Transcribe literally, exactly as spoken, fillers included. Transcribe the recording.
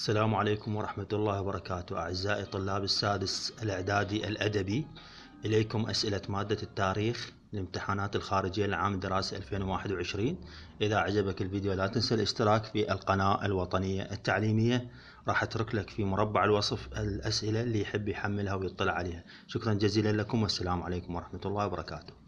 السلام عليكم ورحمة الله وبركاته. أعزائي طلاب السادس الإعدادي الأدبي، إليكم أسئلة مادة التاريخ لامتحانات الخارجية لعام الدراسي ألفين وواحد وعشرين. إذا عجبك الفيديو لا تنسى الاشتراك في القناة الوطنية التعليمية. راح أترك لك في مربع الوصف الأسئلة اللي يحب يحملها ويطلع عليها. شكرا جزيلا لكم والسلام عليكم ورحمة الله وبركاته.